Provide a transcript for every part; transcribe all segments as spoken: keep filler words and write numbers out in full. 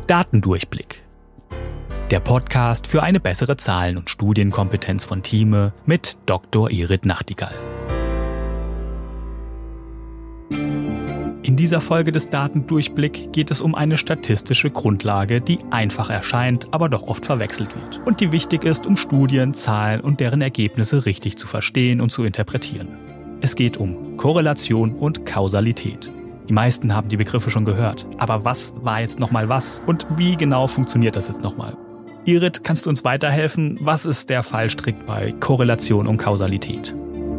Datendurchblick. Der Podcast für eine bessere Zahlen- und Studienkompetenz von Thieme mit Doktor Irit Nachtigall. In dieser Folge des Datendurchblick geht es um eine statistische Grundlage, die einfach erscheint, aber doch oft verwechselt wird und die wichtig ist, um Studien, Zahlen und deren Ergebnisse richtig zu verstehen und zu interpretieren. Es geht um Korrelation und Kausalität. Die meisten haben die Begriffe schon gehört, aber was war jetzt nochmal was und wie genau funktioniert das jetzt nochmal? Irit, kannst du uns weiterhelfen? Was ist der Fallstrick bei Korrelation und Kausalität?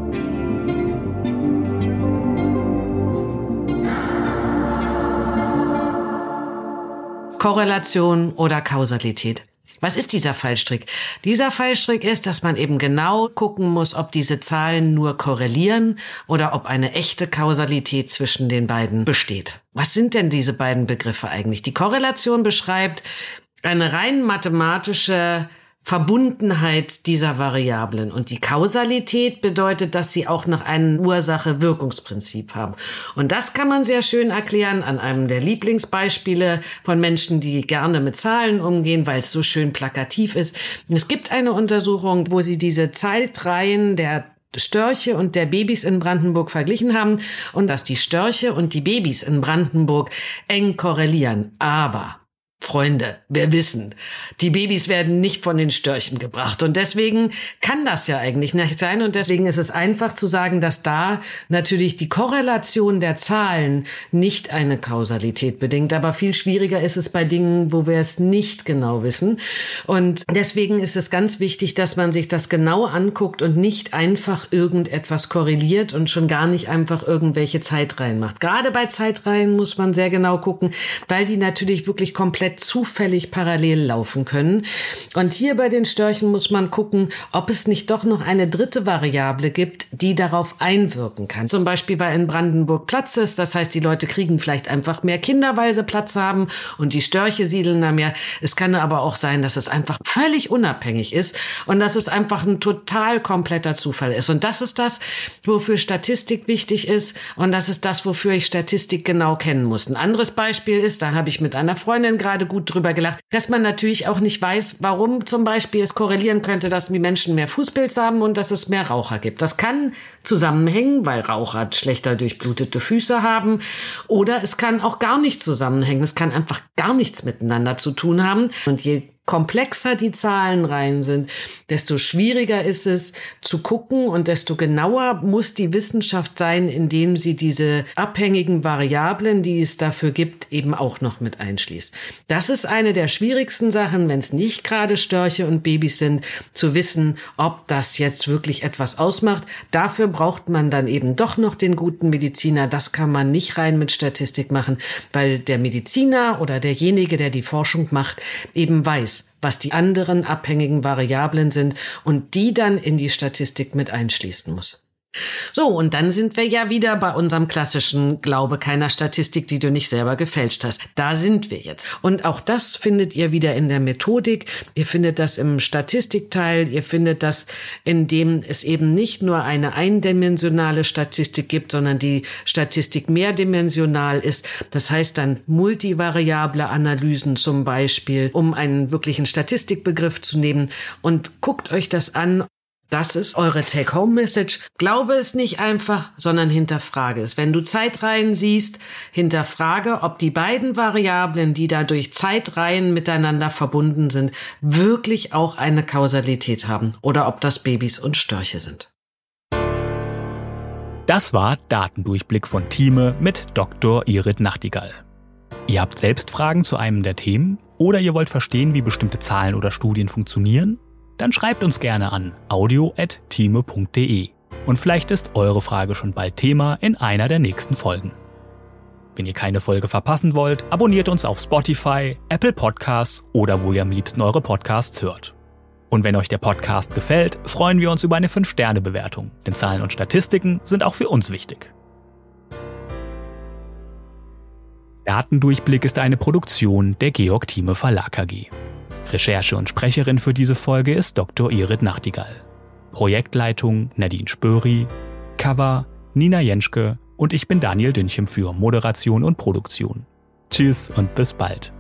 Korrelation oder Kausalität. Was ist dieser Fallstrick? Dieser Fallstrick ist, dass man eben genau gucken muss, ob diese Zahlen nur korrelieren oder ob eine echte Kausalität zwischen den beiden besteht. Was sind denn diese beiden Begriffe eigentlich? Die Korrelation beschreibt eine rein mathematische Verbundenheit dieser Variablen. Und die Kausalität bedeutet, dass sie auch noch ein Ursache-Wirkungsprinzip haben. Und das kann man sehr schön erklären an einem der Lieblingsbeispiele von Menschen, die gerne mit Zahlen umgehen, weil es so schön plakativ ist. Es gibt eine Untersuchung, wo sie diese Zeitreihen der Störche und der Babys in Brandenburg verglichen haben und dass die Störche und die Babys in Brandenburg eng korrelieren. Aber Freunde, wir wissen, die Babys werden nicht von den Störchen gebracht und deswegen kann das ja eigentlich nicht sein und deswegen ist es einfach zu sagen, dass da natürlich die Korrelation der Zahlen nicht eine Kausalität bedingt, aber viel schwieriger ist es bei Dingen, wo wir es nicht genau wissen und deswegen ist es ganz wichtig, dass man sich das genau anguckt und nicht einfach irgendetwas korreliert und schon gar nicht einfach irgendwelche Zeitreihen macht. Gerade bei Zeitreihen muss man sehr genau gucken, weil die natürlich wirklich komplett zufällig parallel laufen können. Und hier bei den Störchen muss man gucken, ob es nicht doch noch eine dritte Variable gibt, die darauf einwirken kann. Zum Beispiel, weil in Brandenburg Platz ist, das heißt, die Leute kriegen vielleicht einfach mehr Kinder, weil sie Platz haben und die Störche siedeln da mehr. Es kann aber auch sein, dass es einfach völlig unabhängig ist und dass es einfach ein total kompletter Zufall ist. Und das ist das, wofür Statistik wichtig ist und das ist das, wofür ich Statistik genau kennen muss. Ein anderes Beispiel ist, da habe ich mit einer Freundin gerade gut drüber gelacht, dass man natürlich auch nicht weiß, warum zum Beispiel es korrelieren könnte, dass die Menschen mehr Fußpilz haben und dass es mehr Raucher gibt. Das kann zusammenhängen, weil Raucher schlechter durchblutete Füße haben oder es kann auch gar nicht zusammenhängen. Es kann einfach gar nichts miteinander zu tun haben und je komplexer die Zahlenreihen sind, desto schwieriger ist es zu gucken und desto genauer muss die Wissenschaft sein, indem sie diese abhängigen Variablen, die es dafür gibt, eben auch noch mit einschließt. Das ist eine der schwierigsten Sachen, wenn es nicht gerade Störche und Babys sind, zu wissen, ob das jetzt wirklich etwas ausmacht. Dafür braucht man dann eben doch noch den guten Mediziner. Das kann man nicht rein mit Statistik machen, weil der Mediziner oder derjenige, der die Forschung macht, eben weiß, was die anderen abhängigen Variablen sind und die dann in die Statistik mit einschließen muss. So, und dann sind wir ja wieder bei unserem klassischen Glaube keiner Statistik, die du nicht selber gefälscht hast. Da sind wir jetzt. Und auch das findet ihr wieder in der Methodik. Ihr findet das im Statistikteil. Ihr findet das, indem es eben nicht nur eine eindimensionale Statistik gibt, sondern die Statistik mehrdimensional ist. Das heißt dann multivariable Analysen zum Beispiel, um einen wirklichen Statistikbegriff zu nehmen. Und guckt euch das an. Das ist eure Take-Home-Message. Glaube es nicht einfach, sondern hinterfrage es. Wenn du Zeitreihen siehst, hinterfrage, ob die beiden Variablen, die da durch Zeitreihen miteinander verbunden sind, wirklich auch eine Kausalität haben oder ob das Babys und Störche sind. Das war Datendurchblick von Thieme mit Doktor Irit Nachtigall. Ihr habt selbst Fragen zu einem der Themen oder ihr wollt verstehen, wie bestimmte Zahlen oder Studien funktionieren? Dann schreibt uns gerne an audio at thieme punkt de und vielleicht ist eure Frage schon bald Thema in einer der nächsten Folgen. Wenn ihr keine Folge verpassen wollt, abonniert uns auf Spotify, Apple Podcasts oder wo ihr am liebsten eure Podcasts hört. Und wenn euch der Podcast gefällt, freuen wir uns über eine fünf Sterne Bewertung, denn Zahlen und Statistiken sind auch für uns wichtig. Datendurchblick ist eine Produktion der Georg Thieme Verlag A G. Recherche und Sprecherin für diese Folge ist Doktor Irit Nachtigall. Projektleitung Nadine Spöri, Cover Nina Jenschke und ich bin Daniel Dünchem für Moderation und Produktion. Tschüss und bis bald.